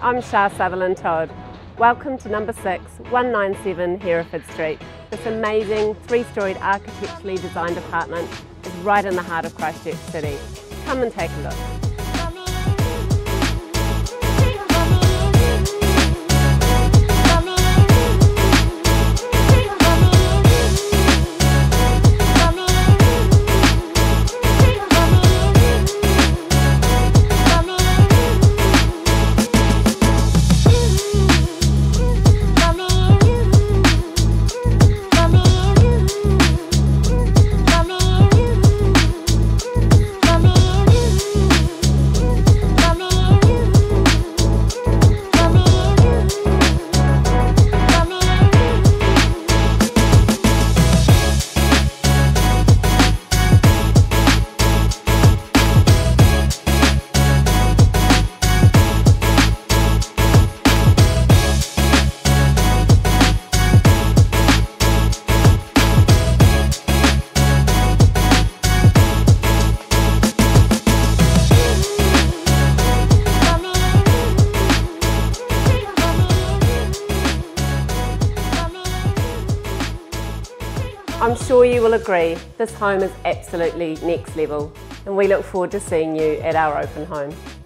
I'm Shah Sutherland Todd. Welcome to number 6, 197 Hereford Street. This amazing 3-storied architecturally designed apartment is right in the heart of Christchurch City. Come and take a look. I'm sure you will agree, this home is absolutely next level, and we look forward to seeing you at our open home.